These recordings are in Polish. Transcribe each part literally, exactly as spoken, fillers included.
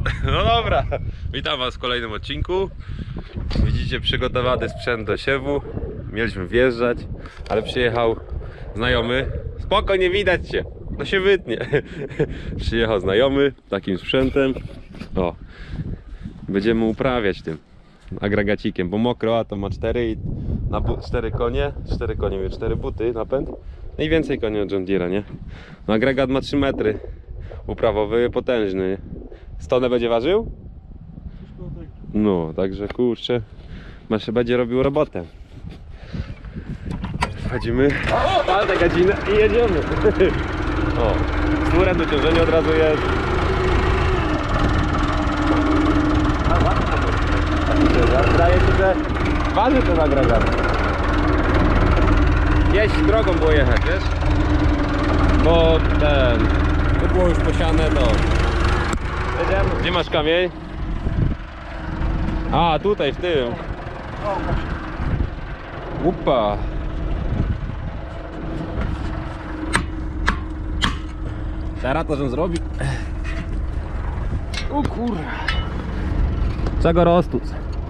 No dobra, witam was w kolejnym odcinku. Widzicie przygotowany sprzęt do siewu. Mieliśmy wjeżdżać, ale przyjechał znajomy. Spoko, nie widać cię, no się wytnie. Przyjechał znajomy takim sprzętem. O, będziemy uprawiać tym agregacikiem, bo mokro, a to ma cztery i na cztery konie, cztery konie, mówię, cztery buty napęd. Najwięcej koni od John Deere'a, nie? No, agregat ma trzy metry. Uprawowy, potężny. Stonę będzie ważył? No, także kurczę, masz będzie robił robotę. Wchodzimy, ale ta gadzina i jedziemy. O, z górem dociążenie od razu jest. Zdaje się, że waży ten agregat. Gdzieś drogą było jechać, wiesz? Bo ten, to było już posiane, to jedziemy. Gdzie masz kamień? A, tutaj w tym. Upa. Teraz to, żem zrobił. O kurwa. Czego roztuc?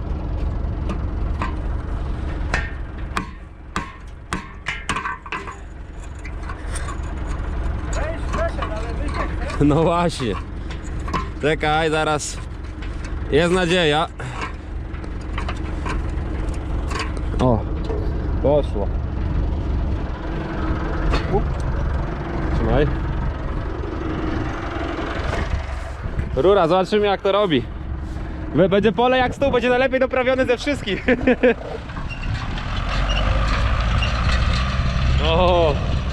No właśnie. Czekaj, zaraz. Jest nadzieja. O, poszło. Up. Trzymaj. Rura, zobaczymy jak to robi. Będzie pole jak stół, będzie najlepiej doprawiony ze wszystkich. O,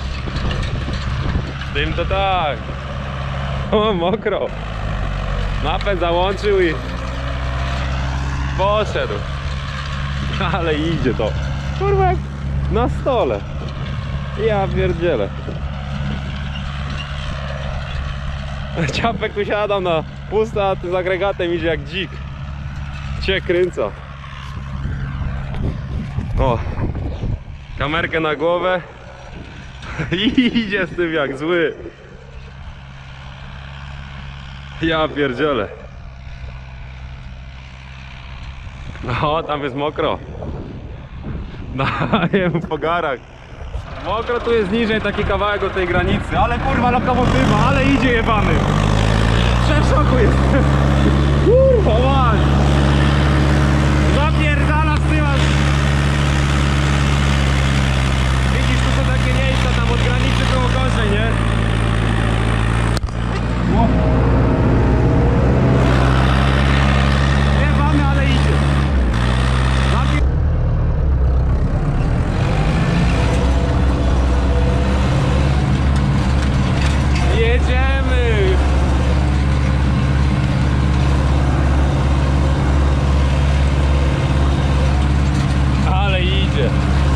z tym to tak. O, mokro. Napęd załączył i poszedł. Ale idzie to. Kurwa jak na stole. Ja pierdzielę. Ciapek tu siadał na pusta, a ty z agregatem idzie jak dzik. Cię kręca. O, kamerkę na głowę. I idzie z tym jak zły. Ja pierdzielę. No, tam jest mokro. Daję mu po garach. Mokro tu jest niżej, taki kawałek od tej granicy. Ale kurwa lokomotywa, ale idzie jebany. W szoku jest. Kurwa, man. Zapierdala z tyłu. Widzisz, tu są takie miejsca, tam od granicy było gorzej, nie? O. Jebany, ale idzie. Zapier... Jedziemy! Ale idzie!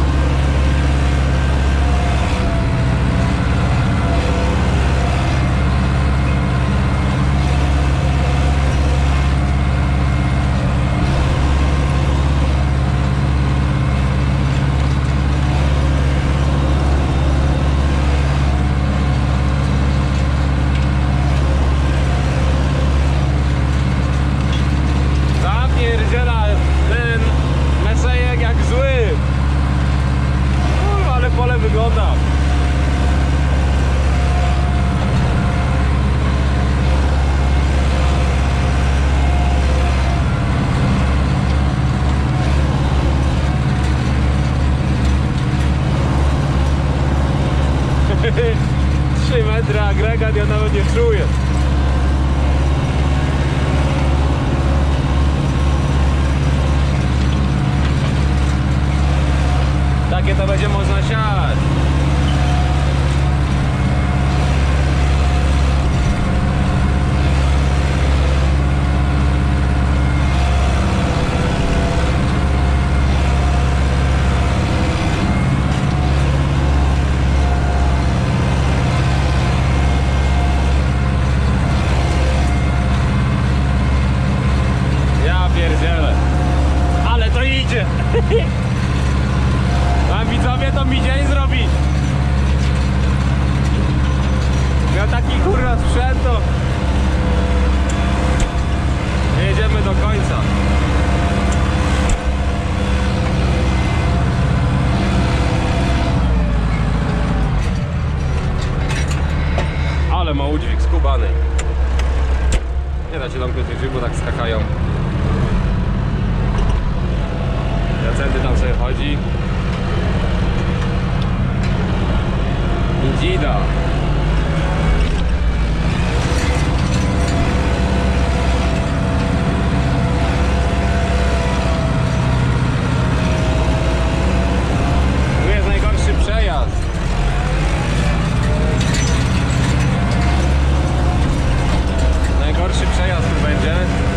Wygląda. trzy metry agregat, ja nawet nie czuję. Takie to będzie można siać. Ja pierdzielę. Ale to idzie. A widzowie, to mi dzień zrobi. zajebany. Nie da się domknąć tych drzwi, bo tak skakają. Jacenty tam sobie chodzi. I dzida. Tu jest najgorszy przejazd. Najgorszy przejazd tu będzie.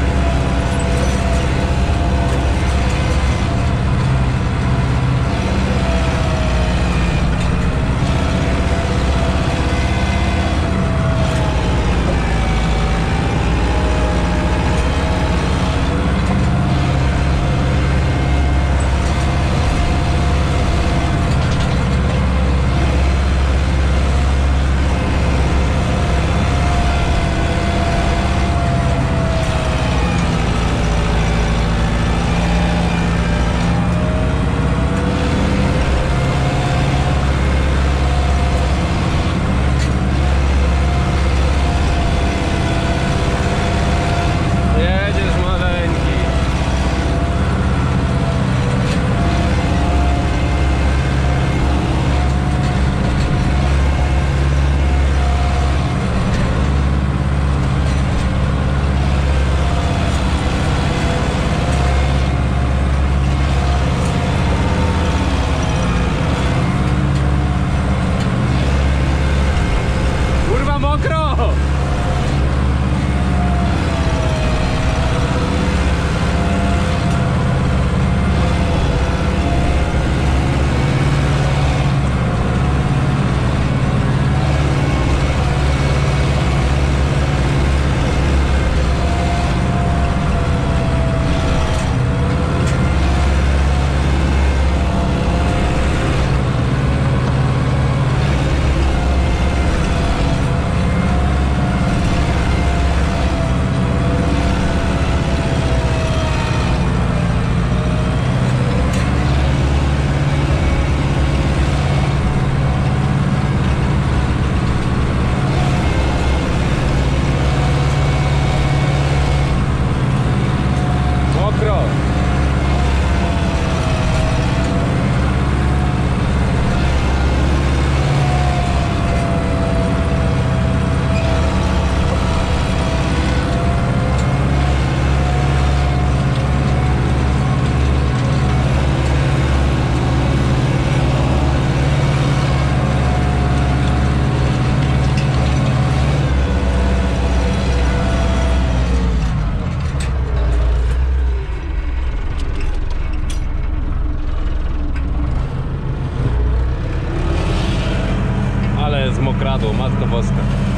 Mokradło, Matko Boska.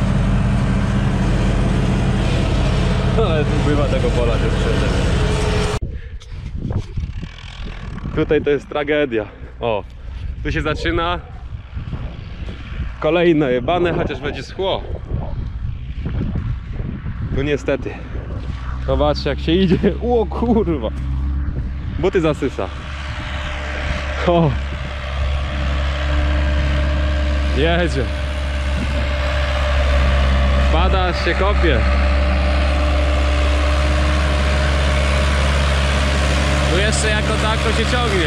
Ale tu bywa tego pola też przede. Tutaj to jest tragedia. O, tu się zaczyna kolejne jebane, chociaż będzie schło. Tu niestety. Zobaczcie jak się idzie. O kurwa. Buty zasysa. O. Jedzie. Pada, się kopie. Tu jeszcze jako tak to się ciągnie.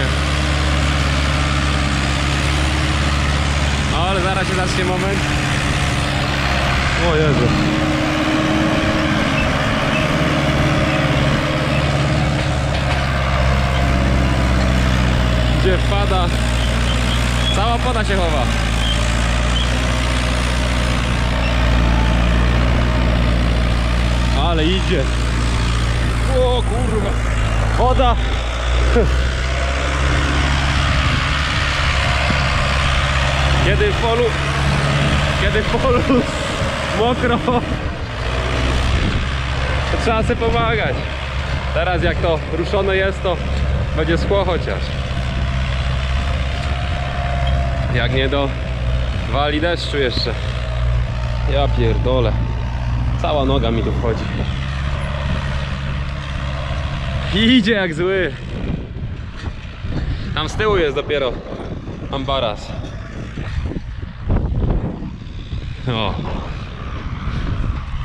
O, ale zaraz się zacznie moment. O Jezu. Gdzie wpada. Cała poda się chowa. Ale idzie. O kurwa. Woda. Kiedy w polu, kiedy w polu mokro, to trzeba sobie pomagać. Teraz jak to ruszone jest, to będzie schło chociaż. Jak nie do wali deszczu jeszcze. Ja pierdolę. Cała noga mi tu wchodzi. Idzie jak zły. Tam z tyłu jest dopiero ambaras. O.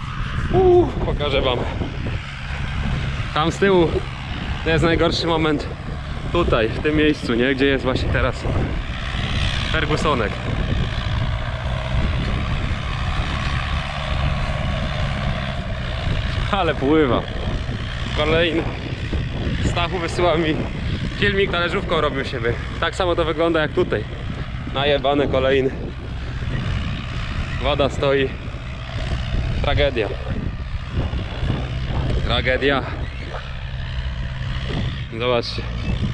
pokażę wam. Tam z tyłu to jest najgorszy moment. Tutaj, w tym miejscu, nie? Gdzie jest właśnie teraz Fergusonek. Ale pływa. Kolejny. Stachu wysyła mi filmik, talerzówką robił siebie. Tak samo to wygląda jak tutaj. Najebany kolejny. Woda stoi. Tragedia. Tragedia. Zobaczcie.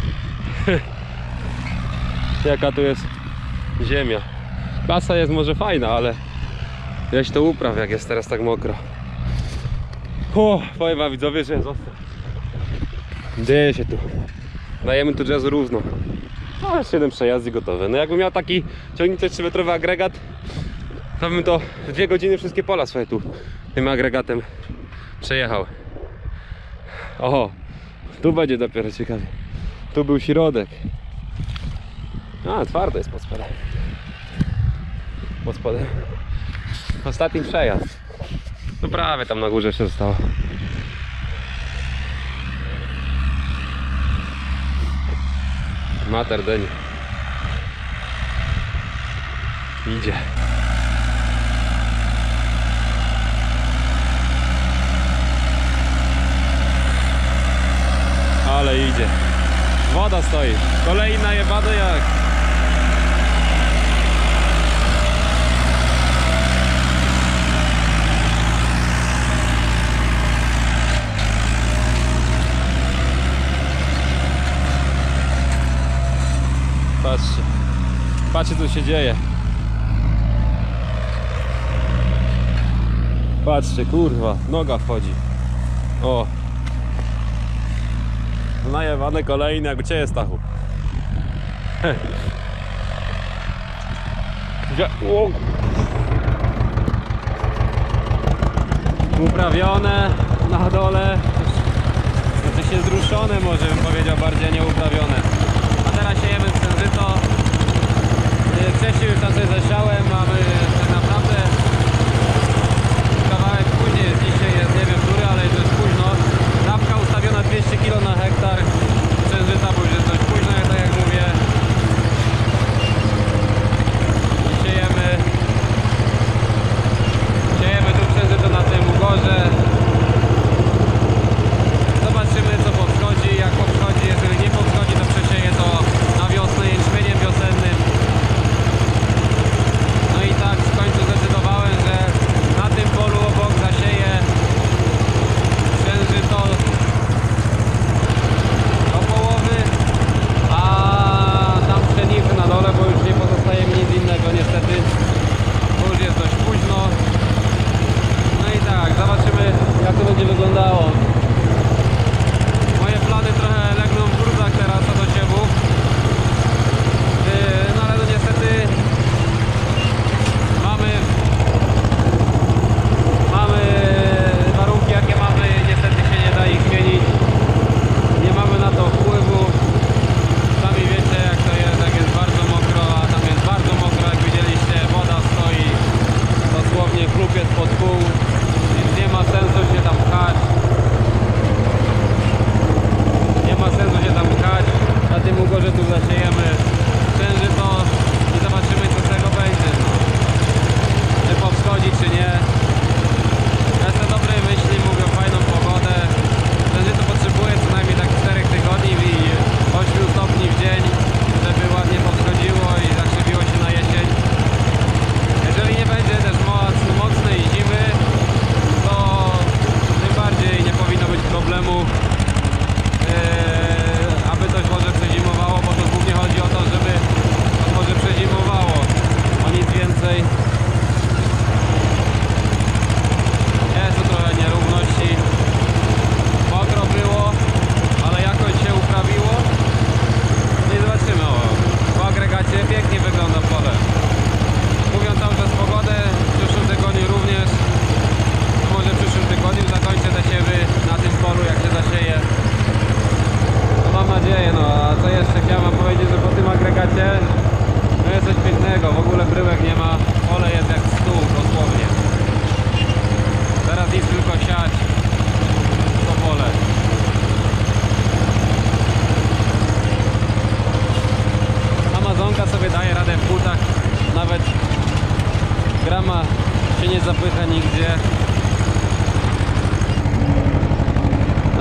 Jaka tu jest ziemia. Klasa jest może fajna, ale weź to upraw, jak jest teraz tak mokro. O, powiem wam widzowie, że jest ostro. Dzieje się tu. Dajemy tu jazzu równo. Ale siedem przejazdów gotowe. No jakbym miał taki ciągniczy trzymetrowy agregat, to bym to w dwie godziny wszystkie pola swoje tu tym agregatem przejechał. Oho, tu będzie dopiero ciekawie. Tu był środek. A, twarde jest pod spodem. Pod spodem. Ostatni przejazd. No prawie tam na górze jeszcze zostało. Mater deń. Idzie. Ale idzie. Woda stoi. Kolejna jebada jak. Patrzcie. Patrzcie co się dzieje. Patrzcie, kurwa, noga wchodzi. O. Najewane kolejne, jak u Ciebie, Stachu. O. Uprawione na dole. Znaczy się zruszone, może bym powiedział, bardziej nie uprawione. A teraz siejemy księżyco. Wcześniej już tam coś zasiałem, mamy tak naprawdę kawałek później jest dzisiaj, jest nie wiem który, ale to jest późno. Dawka ustawiona dwieście kilo na hektar. Księżyca, bo już jest dość późno, jak tak jak mówię. I siejemy. Siejemy tu księżyco na tym ugorze. Zobaczymy co podchodzi, jak podchodzi, jeżeli nie podchodzi to przesieje to na wiosnę jęczmieniem wiosennym. No i tak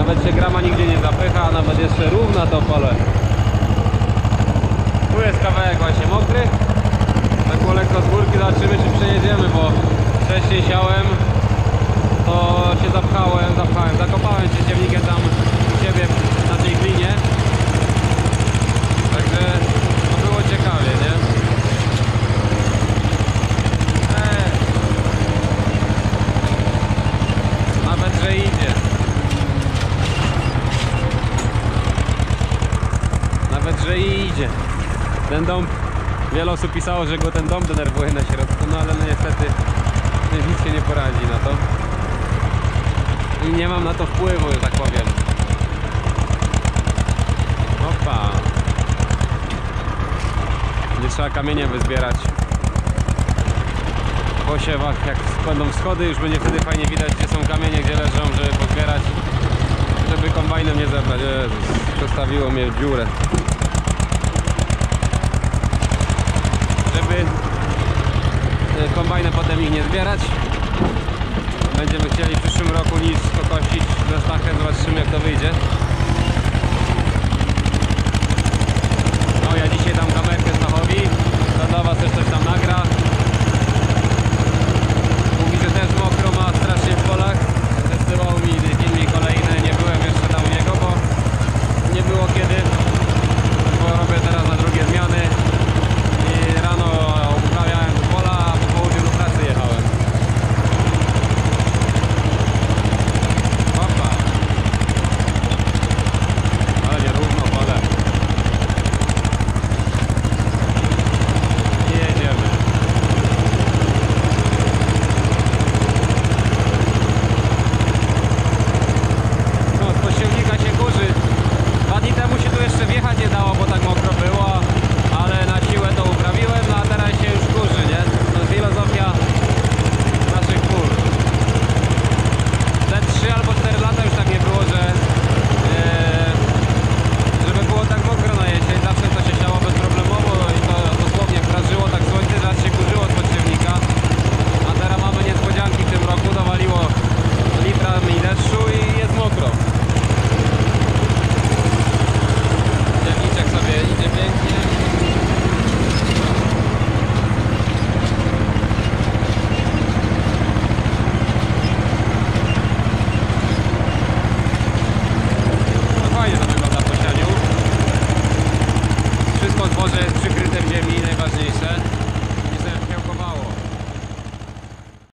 nawet się grama nigdzie nie zapycha, a nawet jeszcze równa to pole. Tu jest kawałek właśnie mokry. Tak było lekko z górki, zobaczymy czy przejedziemy, bo wcześniej siałem, to się zapchałem, zapchałem, zakopałem się ciemnikiem tam u siebie na tej glinie. Także to było ciekawie, nie? Eee. Nawet, że idzie. Nawet, że idzie. Ten dom, wiele osób pisało, że go ten dom denerwuje na środku, no ale no niestety nic się nie poradzi na to. I nie mam na to wpływu, że tak powiem. Opa. Będzie trzeba kamienie wyzbierać. W posiewach, jak będą schody, już będzie wtedy fajnie widać, gdzie są kamienie, gdzie leżą, żeby pozbierać, żeby kombajnem nie zebrać. Jezus, przestawiło mnie w dziurę. Żeby kombajnem potem ich nie zbierać. Będziemy chcieli w przyszłym